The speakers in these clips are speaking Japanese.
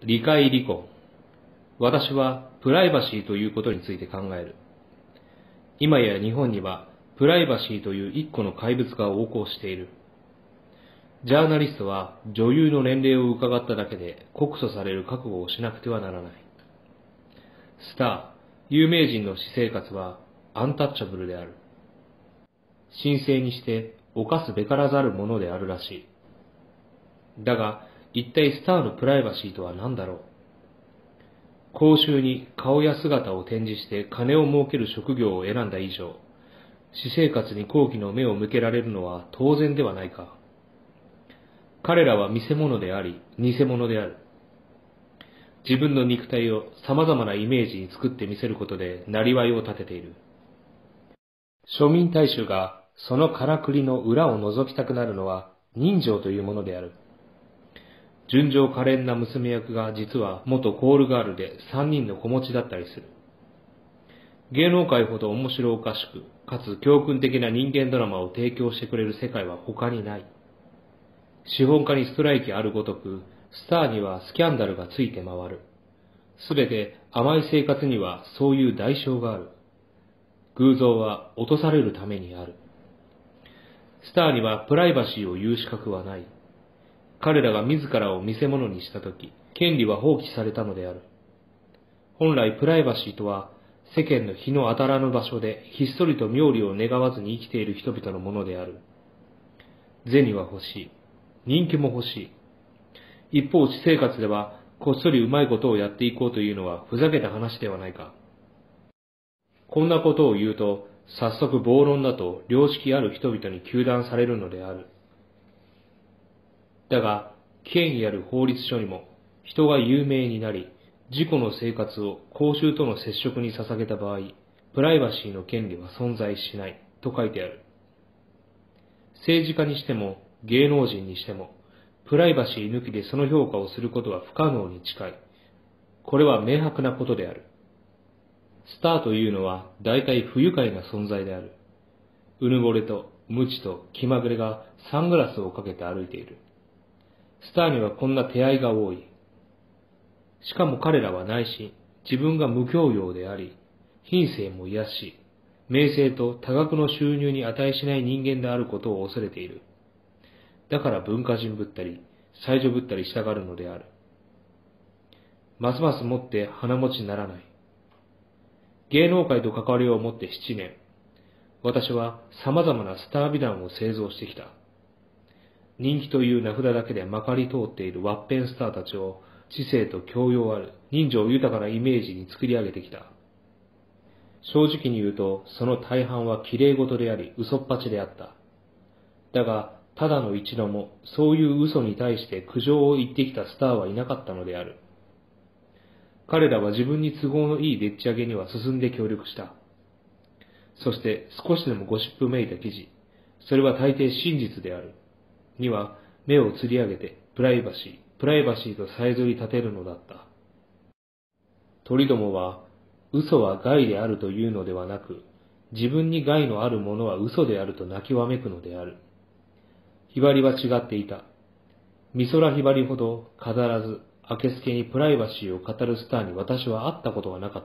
理解離婚。私はプライバシーということについて考える。今や日本にはプライバシーという一個の怪物が横行している。ジャーナリストは女優の年齢を伺っただけで告訴される覚悟をしなくてはならない。スター、有名人の私生活はアンタッチャブルである。神聖にして犯すべからざるものであるらしい。だが、一体スターのプライバシーとは何だろう。公衆に顔や姿を展示して金を儲ける職業を選んだ以上、私生活に好奇の目を向けられるのは当然ではないか。彼らは見せ物であり、偽物である。自分の肉体を様々なイメージに作ってみせることで生りを立てている。庶民大衆がそのからくりの裏を覗きたくなるのは人情というものである。純情可憐な娘役が実は元コールガールで3人の子持ちだったりする。芸能界ほど面白おかしく、かつ教訓的な人間ドラマを提供してくれる世界は他にない。資本家にストライキあるごとく、スターにはスキャンダルがついて回る。すべて甘い生活にはそういう代償がある。偶像は落とされるためにある。スターにはプライバシーを言う資格はない。彼らが自らを見せ物にしたとき、権利は放棄されたのである。本来プライバシーとは、世間の日の当たらぬ場所でひっそりと妙利を願わずに生きている人々のものである。銭は欲しい。人気も欲しい。一方、私生活では、こっそりうまいことをやっていこうというのはふざけた話ではないか。こんなことを言うと、早速暴論だと良識ある人々に糾弾されるのである。だが、権威ある法律書にも、人が有名になり、自己の生活を公衆との接触に捧げた場合、プライバシーの権利は存在しないと書いてある。政治家にしても芸能人にしても、プライバシー抜きでその評価をすることは不可能に近い。これは明白なことである。スターというのは大体不愉快な存在である。うぬぼれと無知と気まぐれがサングラスをかけて歩いている。スターにはこんな手合いが多い。しかも彼らは内心、自分が無教養であり、品性も卑しい、名声と多額の収入に値しない人間であることを恐れている。だから文化人ぶったり、才女ぶったりしたがるのである。ますますもって鼻持ちにならない。芸能界と関わりを持って7年、私は様々なスター美談を製造してきた。人気という名札だけでまかり通っているワッペンスターたちを知性と教養ある人情豊かなイメージに作り上げてきた。正直に言うと、その大半は綺麗事であり、嘘っぱちであった。だが、ただの一度も、そういう嘘に対して苦情を言ってきたスターはいなかったのである。彼らは自分に都合のいいでっち上げには進んで協力した。そして少しでもゴシップめいた記事、それは大抵真実である。には目をつり上げてプライバシーとさえずり立てるのだった。鳥どもは嘘は害であるというのではなく、自分に害のあるものは嘘であると泣きわめくのである。ひばりは違っていた。美空ひばりほど飾らず、あけすけにプライバシーを語るスターに私は会ったことがなかった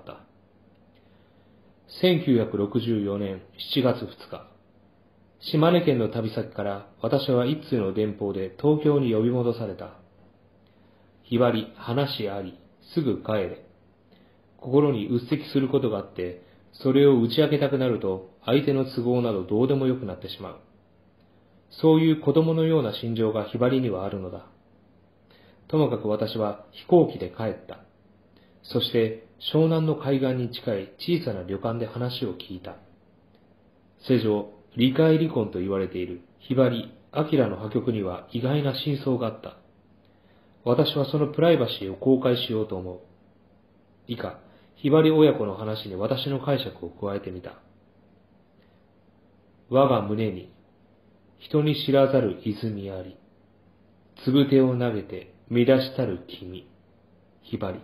。1964年7月2日、島根県の旅先から私は一通の電報で東京に呼び戻された。ひばり、話あり、すぐ帰れ。心に鬱積することがあって、それを打ち明けたくなると、相手の都合などどうでもよくなってしまう。そういう子供のような心情がひばりにはあるのだ。ともかく私は飛行機で帰った。そして湘南の海岸に近い小さな旅館で話を聞いた。世上、理解離婚と言われているひばり、あきらの破局には意外な真相があった。私はそのプライバシーを公開しようと思う。以下、ひばり親子の話に私の解釈を加えてみた。我が胸に、人に知らざる泉あり。つぶてを投げて乱したる君、ひばり。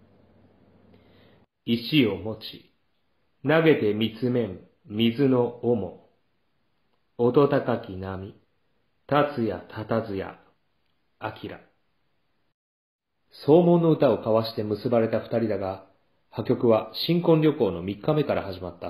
石を持ち、投げて見つめん水の尾音高き波、立つや立たずや、あきら。 荘門の歌を交わして結ばれた二人だが、破局は新婚旅行の3日目から始まった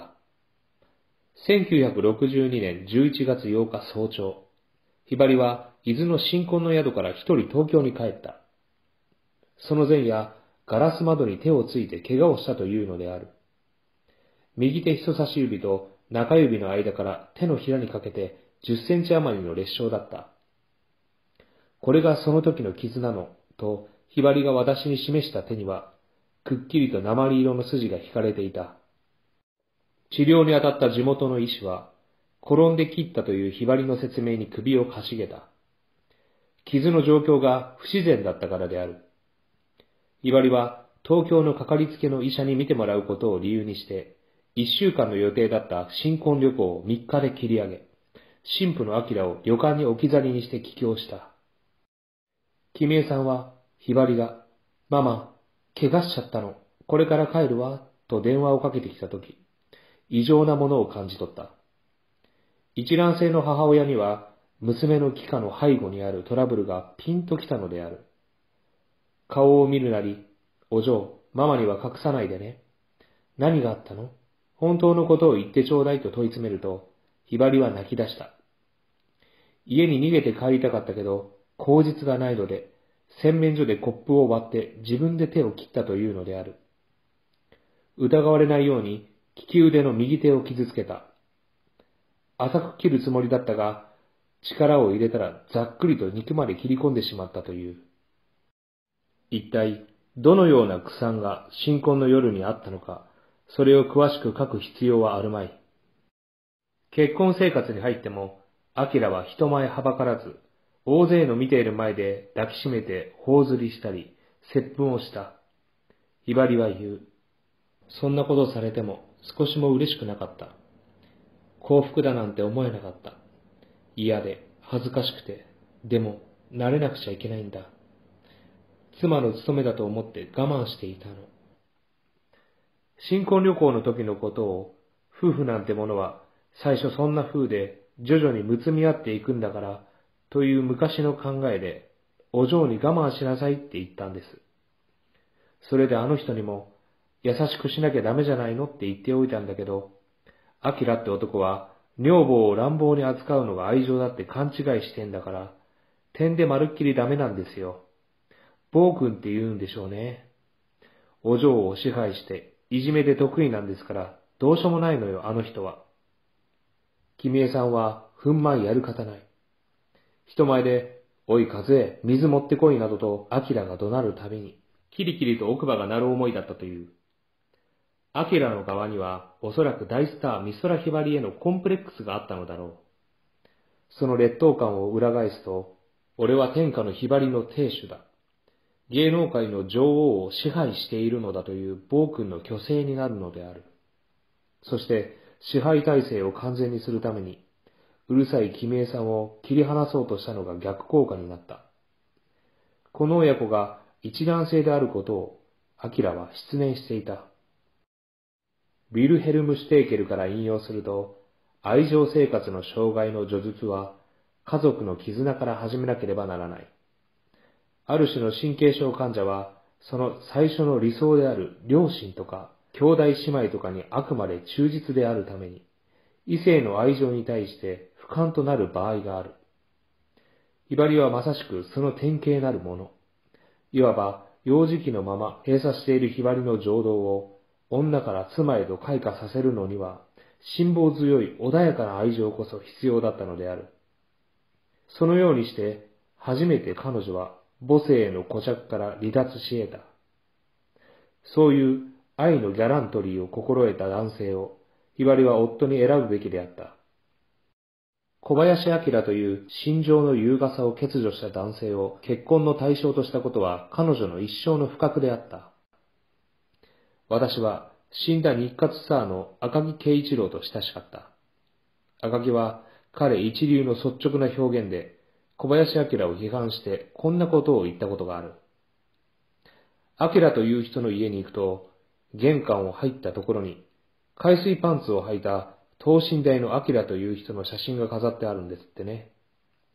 。1962年11月8日早朝、ひばりは伊豆の新婚の宿から一人東京に帰った。その前夜、ガラス窓に手をついて怪我をしたというのである。右手人差し指と中指の間から手のひらにかけて10センチ余りの裂傷だった。これがその時の傷なの、とひばりが私に示した手には、くっきりと鉛色の筋が引かれていた。治療に当たった地元の医師は、転んで切ったというひばりの説明に首をかしげた。傷の状況が不自然だったからである。ひばりは東京のかかりつけの医者に診てもらうことを理由にして、1週間の予定だった新婚旅行を3日で切り上げ、新婦の明を旅館に置き去りにして帰郷した。君江さんは、ひばりが、ママ、怪我しちゃったの、これから帰るわ、と電話をかけてきたとき、異常なものを感じ取った。一卵性の母親には、娘の帰化の背後にあるトラブルがピンときたのである。顔を見るなり、お嬢、ママには隠さないでね。何があったの？本当のことを言ってちょうだいと問い詰めると、ひばりは泣き出した。家に逃げて帰りたかったけど、口実がないので、洗面所でコップを割って自分で手を切ったというのである。疑われないように、利き腕の右手を傷つけた。浅く切るつもりだったが、力を入れたらざっくりと肉まで切り込んでしまったという。一体、どのような苦惨が新婚の夜にあったのか、それを詳しく書く必要はあるまい。結婚生活に入っても、明は人前はばからず、大勢の見ている前で抱きしめて頬ずりしたり、接吻をした。ひばりは言う。そんなことされても少しも嬉しくなかった。幸福だなんて思えなかった。嫌で、恥ずかしくて、でも、慣れなくちゃいけないんだ。妻の務めだと思って我慢していたの。新婚旅行の時のことを、夫婦なんてものは、最初そんな風で、徐々にむつみ合っていくんだから、という昔の考えで、お嬢に我慢しなさいって言ったんです。それであの人にも、優しくしなきゃダメじゃないのって言っておいたんだけど、アキラって男は、女房を乱暴に扱うのが愛情だって勘違いしてんだから、点でまるっきりダメなんですよ。暴君って言うんでしょうね。お嬢を支配して、いじめで得意なんですから、どうしようもないのよ、あの人は。君江さんは、ふんまいやる方ない。人前で、おい和江、水持ってこいなどと、アキラが怒鳴るたびに、キリキリと奥歯が鳴る思いだったという。アキラの側には、おそらく大スター美空ひばりへのコンプレックスがあったのだろう。その劣等感を裏返すと、俺は天下のひばりの亭主だ。芸能界の女王を支配しているのだという暴君の虚勢になるのである。そして、支配体制を完全にするために、うるさい君江さんを切り離そうとしたのが逆効果になった。この親子が一卵性であることを、アキラは失念していた。ウィルヘルム・シュテーケルから引用すると、愛情生活の障害の叙述は、家族の絆から始めなければならない。ある種の神経症患者は、その最初の理想である両親とか、兄弟姉妹とかにあくまで忠実であるために、異性の愛情に対して不寛となる場合がある。ひばりはまさしくその典型なるもの。いわば、幼児期のまま閉鎖しているひばりの情動を、女から妻へと開花させるのには、辛抱強い穏やかな愛情こそ必要だったのである。そのようにして、初めて彼女は母性への固着から離脱し得た。そういう愛のギャラントリーを心得た男性を、ひばりは夫に選ぶべきであった。小林明という心情の優雅さを欠如した男性を結婚の対象としたことは彼女の一生の不覚であった。私は死んだ日活スターの赤木圭一郎と親しかった。赤木は彼一流の率直な表現で小林明を批判してこんなことを言ったことがある。明という人の家に行くと玄関を入ったところに海水パンツを履いた等身大の明という人の写真が飾ってあるんですってね。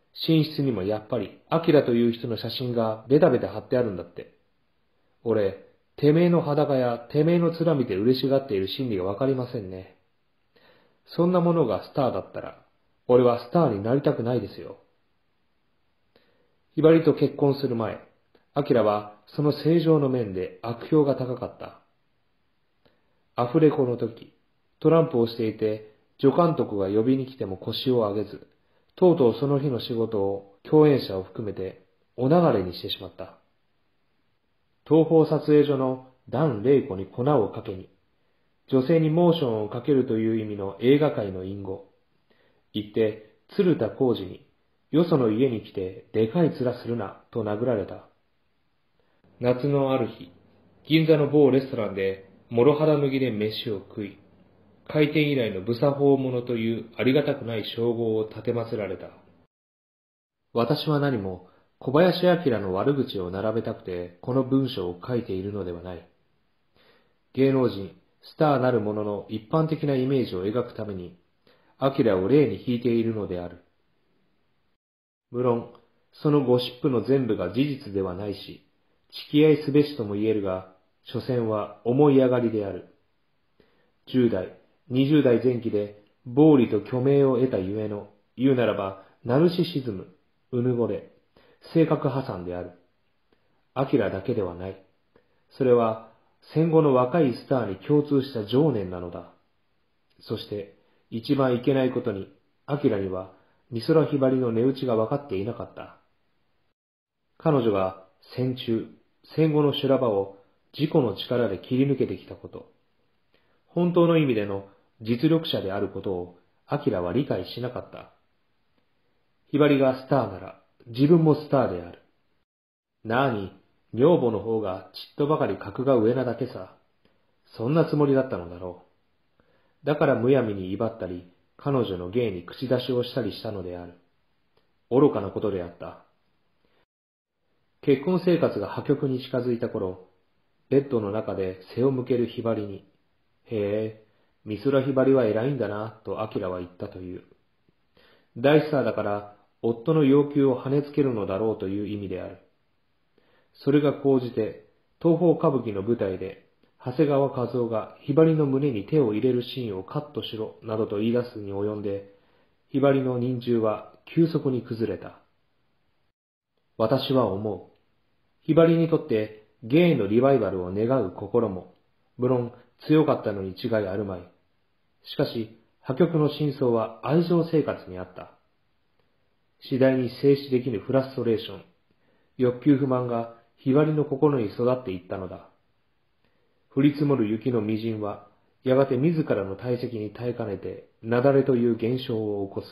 寝室にもやっぱり、アキラという人の写真がベタベタ貼ってあるんだって。俺、てめえの裸やてめえの面見て嬉しがっている心理がわかりませんね。そんなものがスターだったら、俺はスターになりたくないですよ。ひばりと結婚する前、アキラはその正常の面で悪評が高かった。アフレコの時、トランプをしていて、助監督が呼びに来ても腰を上げず、とうとうその日の仕事を共演者を含めてお流れにしてしまった。東宝撮影所のダン・レイコに粉をかけに、女性にモーションをかけるという意味の映画界の隠語。言って、鶴田浩二に、よその家に来てでかい面するな、と殴られた。夏のある日、銀座の某レストランで、諸肌脱ぎで飯を食い、開店以来の無作法者というありがたくない称号を立てまつられた。私は何も小林明の悪口を並べたくてこの文章を書いているのではない。芸能人、スターなる者の一般的なイメージを描くために、明を例に引いているのである。無論、そのゴシップの全部が事実ではないし、付き合いすべしとも言えるが、所詮は思い上がりである。10代、20代前期で暴利と虚名を得たゆえの、言うならば、ナルシシズム、うぬぼれ、性格破産である。明だけではない。それは戦後の若いスターに共通した情念なのだ。そして、一番いけないことに、明には美空ひばりの値打ちが分かっていなかった。彼女が戦中、戦後の修羅場を自己の力で切り抜けてきたこと、本当の意味での実力者であることを明は理解しなかった。ひばりがスターなら自分もスターである。なあに、女房の方がちっとばかり格が上なだけさ。そんなつもりだったのだろう。だからむやみに威張ったり、彼女の芸に口出しをしたりしたのである。愚かなことであった。結婚生活が破局に近づいた頃、ベッドの中で背を向けるひばりに、へえ、美空ひばりは偉いんだな、と明は言ったという。大スターだから、夫の要求を跳ねつけるのだろうという意味である。それが高じて、東宝歌舞伎の舞台で、長谷川一夫がひばりの胸に手を入れるシーンをカットしろ、などと言い出すに及んで、ひばりの忍従は急速に崩れた。私は思う。ひばりにとって芸のリバイバルを願う心も、無論強かったのに違いあるまい。しかし、破局の真相は愛情生活にあった。次第に静止できぬフラストレーション、欲求不満がひばりの心に育っていったのだ。降り積もる雪の微塵は、やがて自らの体積に耐えかねて、雪崩という現象を起こす。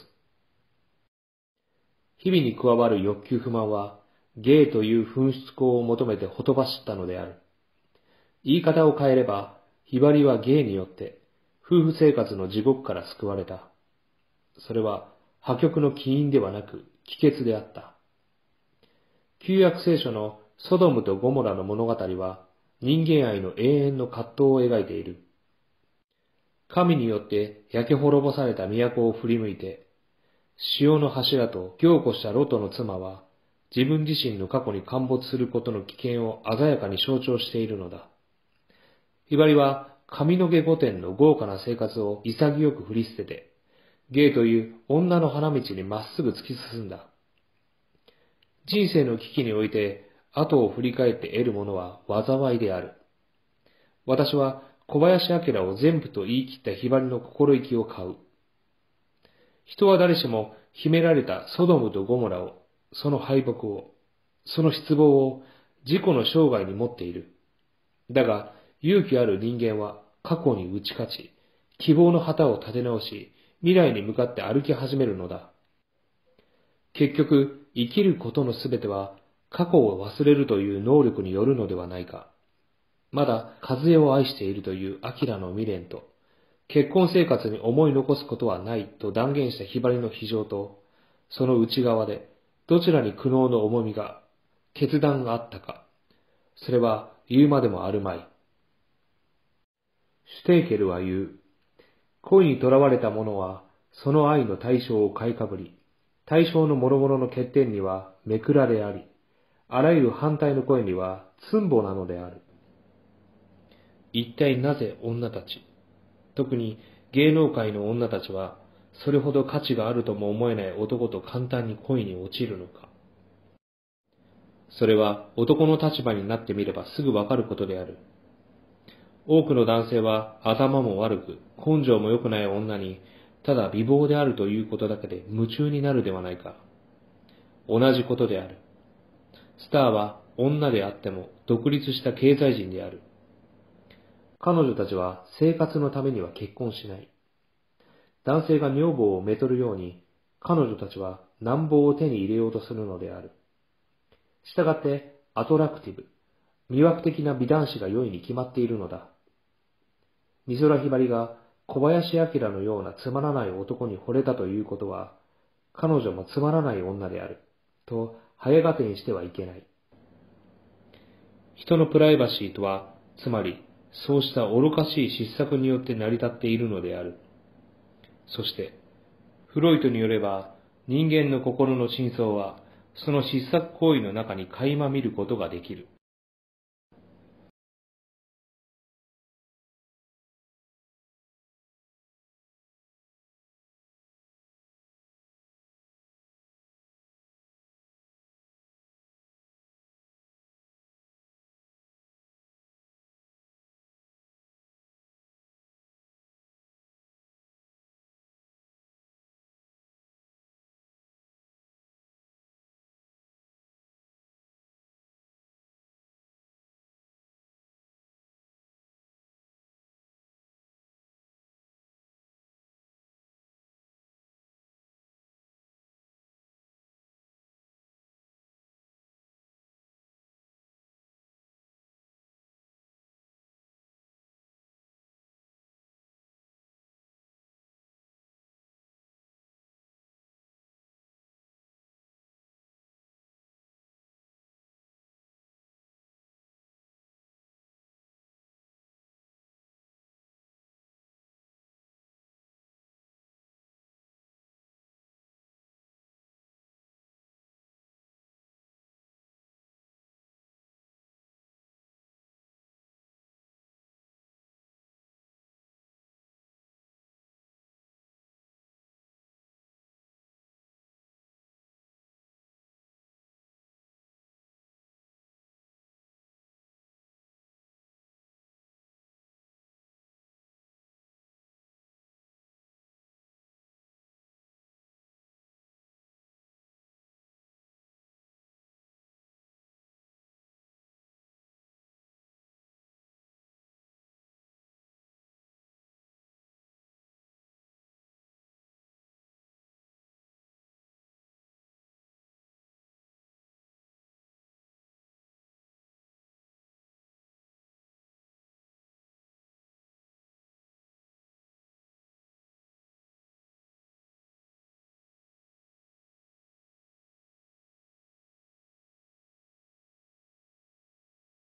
日々に加わる欲求不満は、芸という噴出口を求めてほとばしったのである。言い方を変えれば、ひばりは芸によって、夫婦生活の地獄から救われた。それは、破局の起因ではなく、帰結であった。旧約聖書のソドムとゴモラの物語は、人間愛の永遠の葛藤を描いている。神によって焼け滅ぼされた都を振り向いて、潮の柱と凝固したロトの妻は、自分自身の過去に陥没することの危険を鮮やかに象徴しているのだ。ひばりは上野毛御殿の豪華な生活を潔く振り捨てて、芸という女の花道にまっすぐ突き進んだ。人生の危機において後を振り返って得るものは災いである。私は小林明を全部と言い切ったひばりの心意気を買う。人は誰しも秘められたソドムとゴモラを、その敗北を、その失望を自己の生涯に持っている。だが、勇気ある人間は過去に打ち勝ち、希望の旗を立て直し、未来に向かって歩き始めるのだ。結局、生きることのすべては、過去を忘れるという能力によるのではないか。まだ、和江を愛しているという明の未練と、結婚生活に思い残すことはないと断言したひばりの非情と、その内側で、どちらに苦悩の重みが、決断があったか。それは言うまでもあるまい。シュテーケルは言う。恋に囚われた者は、その愛の対象を買いかぶり、 対象の諸々の欠点にはめくらであり、あらゆる反対の声には寸法なのである。一体なぜ女たち、特に芸能界の女たちは、それほど価値があるとも思えない男と簡単に恋に落ちるのか。それは男の立場になってみればすぐわかることである。多くの男性は頭も悪く、根性も良くない女に、ただ美貌であるということだけで夢中になるではないか。同じことである。スターは女であっても独立した経済人である。彼女たちは生活のためには結婚しない。男性が女房をめとるように、彼女たちは難房を手に入れようとするのである。したがって、アトラクティブ、魅惑的な美男子が良いに決まっているのだ。美空ひばりが小林明のようなつまらない男に惚れたということは、彼女もつまらない女である、と早がてにしてはいけない。人のプライバシーとは、つまり、そうした愚かしい失策によって成り立っているのである。そして、フロイトによれば、人間の心の真相は、その失策行為の中に垣間見ることができる。